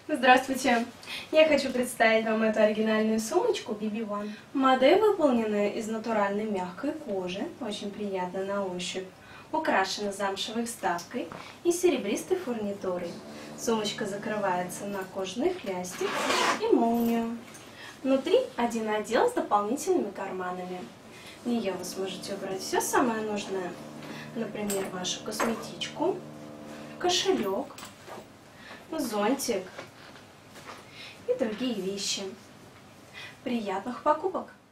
Здравствуйте! Я хочу представить вам эту оригинальную сумочку BB One. Модель выполнена из натуральной мягкой кожи, очень приятно на ощупь, украшена замшевой вставкой и серебристой фурнитурой. Сумочка закрывается на кожаный хлястик и молнию. Внутри один отдел с дополнительными карманами. В нее вы сможете убрать все самое нужное, например, вашу косметичку, кошелек, зонтик и другие вещи. Приятных покупок!